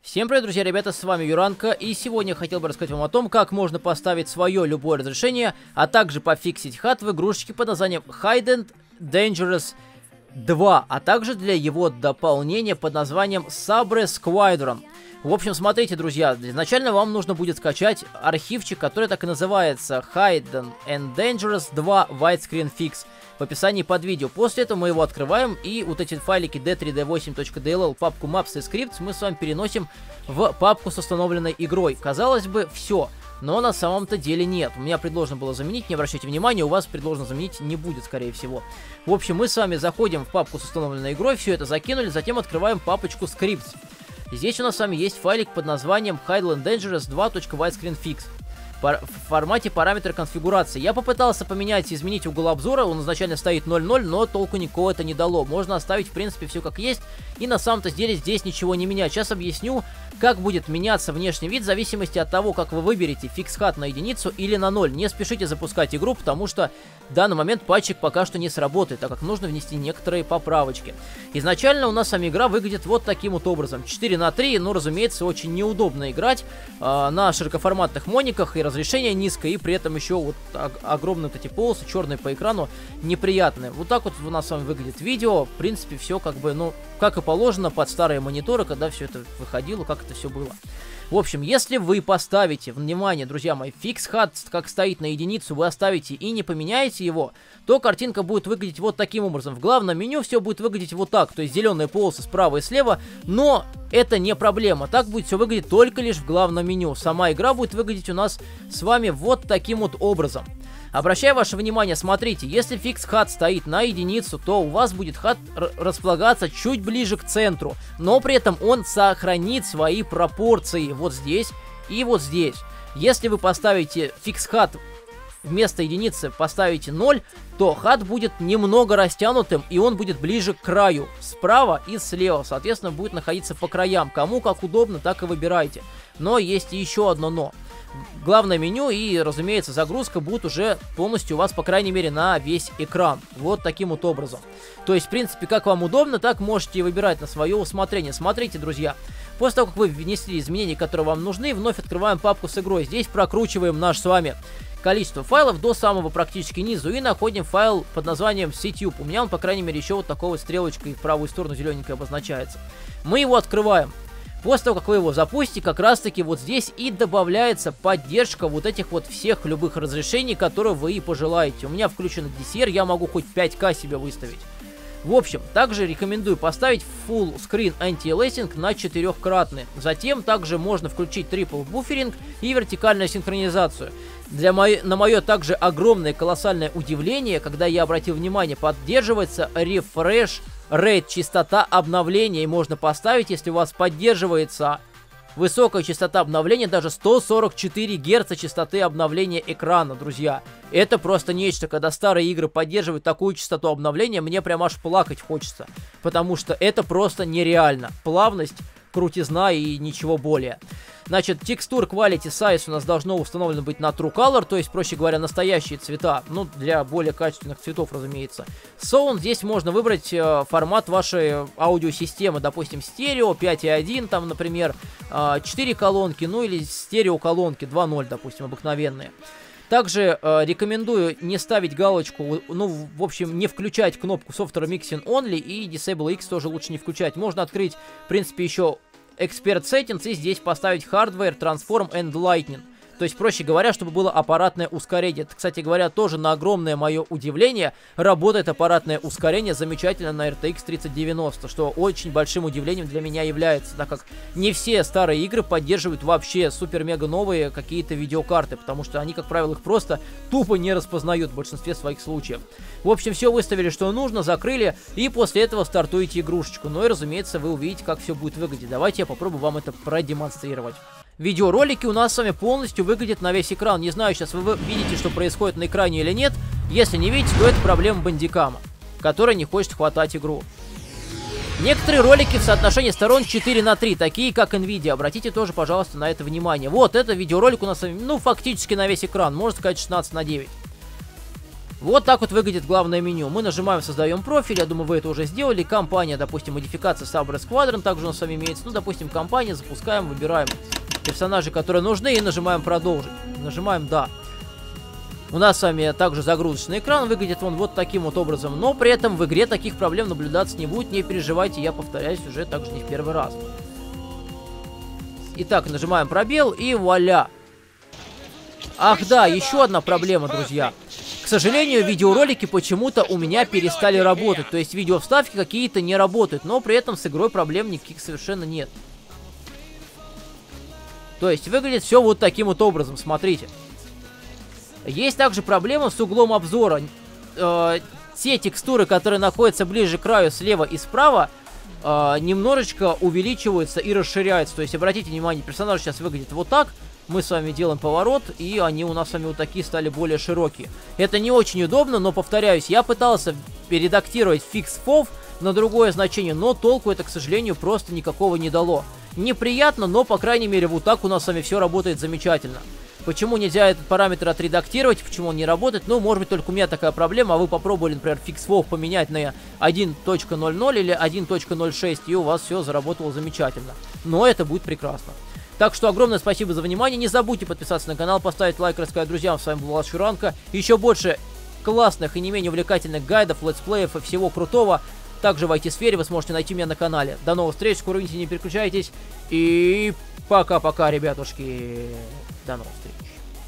Всем привет, друзья, ребята, с вами Юранка, и сегодня я хотел бы рассказать вам о том, как можно поставить свое любое разрешение, а также пофиксить HUD в игрушечке под названием Hidden Dangerous 2, а также для его дополнения под названием Sabre Squadron. В общем, смотрите, друзья, изначально вам нужно будет скачать архивчик, который так и называется Hidden and Dangerous 2 Widescreen Fix в описании под видео. После этого мы его открываем, и вот эти файлики d3d8.dll, папку Maps и Scripts мы с вами переносим в папку с установленной игрой. Казалось бы, все. Но на самом-то деле нет. У меня предложено было заменить, не обращайте внимания, у вас предложено заменить не будет, скорее всего. В общем, мы с вами заходим в папку с установленной игрой, все это закинули, затем открываем папочку Scripts. Здесь у нас с вами есть файлик под названием Hidden Dangerous 2.Widescreen Fix в формате параметра конфигурации. Я попытался поменять, изменить угол обзора, он изначально стоит 0.0, но толку никакого это не дало. Можно оставить, в принципе, все как есть, и на самом-то деле здесь ничего не менять. Сейчас объясню, как будет меняться внешний вид в зависимости от того, как вы выберете фикс HUD на единицу или на 0. Не спешите запускать игру, потому что в данный момент патчик пока что не сработает, так как нужно внести некоторые поправочки. Изначально у нас сама игра выглядит вот таким вот образом. 4:3, но, разумеется, очень неудобно играть на широкоформатных мониках, и разрешение низкое, и при этом еще вот огромные вот эти полосы черные по экрану неприятные. Вот так вот у нас с вами выглядит видео. В принципе, все как бы, ну, как и положено под старые мониторы, когда все это выходило, как это все было. В общем, если вы поставите, внимание, друзья мои, фикс HUD, как стоит на единицу, вы оставите и не поменяете его, то картинка будет выглядеть вот таким образом. В главном меню все будет выглядеть вот так, то есть зеленые полосы справа и слева, но это не проблема. Так будет все выглядеть только лишь в главном меню. Сама игра будет выглядеть у нас с вами вот таким вот образом. Обращаю ваше внимание, смотрите, если фикс HUD стоит на единицу, то у вас будет HUD располагаться чуть ближе к центру, но при этом он сохранит свои пропорции вот здесь и вот здесь. Если вы поставите фикс HUD вместо единицы, поставите 0, то HUD будет немного растянутым, и он будет ближе к краю, справа и слева, соответственно, будет находиться по краям. Кому как удобно, так и выбирайте. Но есть еще одно но. Главное меню и, разумеется, загрузка будут уже полностью у вас, по крайней мере, на весь экран. Вот таким вот образом. То есть, в принципе, как вам удобно, так можете выбирать на свое усмотрение. Смотрите, друзья, после того, как вы внесли изменения, которые вам нужны, вновь открываем папку с игрой. Здесь прокручиваем наш с вами количество файлов до самого практически низу и находим файл под названием CTube. У меня он, по крайней мере, еще вот такой вот стрелочкой в правую сторону зелененькой обозначается. Мы его открываем. После того, как вы его запустите, как раз таки вот здесь и добавляется поддержка вот этих вот всех любых разрешений, которые вы и пожелаете. У меня включен DCR, я могу хоть 5К себе выставить. В общем, также рекомендую поставить Full Screen Anti-Aliasing на 4-кратный. Затем также можно включить Triple Buffering и вертикальную синхронизацию. На мое также огромное колоссальное удивление, когда я обратил внимание, поддерживается Refresh Rate, частота обновления, и можно поставить, если у вас поддерживается высокая частота обновления, даже 144 Гц частоты обновления экрана, друзья. Это просто нечто, когда старые игры поддерживают такую частоту обновления, мне прям аж плакать хочется, потому что это просто нереально. Плавность, крутизна и ничего более. Значит, Texture Quality Size у нас должно установлено быть на True Color, то есть, проще говоря, настоящие цвета, ну, для более качественных цветов, разумеется. Sound здесь можно выбрать формат вашей аудиосистемы, допустим, стерео 5.1, там, например, 4 колонки, ну, или стерео колонки 2.0, допустим, обыкновенные. Также рекомендую не ставить галочку, ну, в общем, не включать кнопку Software Mixing Only, и Disable X тоже лучше не включать. Можно открыть, в принципе, еще Expert Settings и здесь поставить Hardware, Transform and Lightning. То есть, проще говоря, чтобы было аппаратное ускорение. Это, кстати говоря, тоже на огромное мое удивление работает аппаратное ускорение замечательно на RTX 3090, что очень большим удивлением для меня является, так как не все старые игры поддерживают вообще супер-мега новые какие-то видеокарты, потому что они, как правило, их просто тупо не распознают в большинстве своих случаев. В общем, все выставили, что нужно, закрыли, и после этого стартуете игрушечку. Ну и, разумеется, вы увидите, как все будет выглядеть. Давайте я попробую вам это продемонстрировать. Видеоролики у нас с вами полностью выглядят на весь экран. Не знаю, сейчас вы видите, что происходит на экране или нет. Если не видите, то это проблема бандикама, который не хочет хватать игру. Некоторые ролики в соотношении сторон 4:3, такие как Nvidia. Обратите тоже, пожалуйста, на это внимание. Вот, это видеоролик у нас, ну, фактически на весь экран. Можно сказать 16:9. Вот так вот выглядит главное меню. Мы нажимаем, создаем профиль, я думаю, вы это уже сделали. Компания, допустим, модификация Subway Squadron также у нас с вами имеется. Ну, допустим, компания, запускаем, выбираем персонажи, которые нужны, и нажимаем продолжить. Нажимаем да. У нас с вами также загрузочный экран выглядит он вот таким вот образом, но при этом в игре таких проблем наблюдаться не будет, не переживайте, я повторяюсь уже также не в первый раз. Итак, нажимаем пробел и вуаля. Ах да, еще одна проблема, друзья. К сожалению, видеоролики почему-то у меня перестали работать, то есть видеовставки какие-то не работают, но при этом с игрой проблем никаких совершенно нет. То есть выглядит все вот таким вот образом, смотрите. Есть также проблема с углом обзора. Те текстуры, которые находятся ближе к краю слева и справа, немножечко увеличиваются и расширяются. То есть обратите внимание, персонаж сейчас выглядит вот так. Мы с вами делаем поворот, и они у нас с вами вот такие стали более широкие. Это не очень удобно, но повторяюсь, я пытался редактировать fix.fov на другое значение, но толку это, к сожалению, просто никакого не дало. Неприятно, но, по крайней мере, вот так у нас с вами все работает замечательно. Почему нельзя этот параметр отредактировать, почему он не работает? Ну, может быть, только у меня такая проблема, а вы попробовали, например, fix.fov поменять на 1.00 или 1.06, и у вас все заработало замечательно. Но это будет прекрасно. Так что огромное спасибо за внимание, не забудьте подписаться на канал, поставить лайк, рассказать друзьям, с вами был Влад Шуранко. Еще больше классных и не менее увлекательных гайдов, летсплеев и всего крутого. Также в IT-сфере вы сможете найти меня на канале. До новых встреч, скоро увидите, не переключайтесь. И пока-пока, ребятушки. До новых встреч.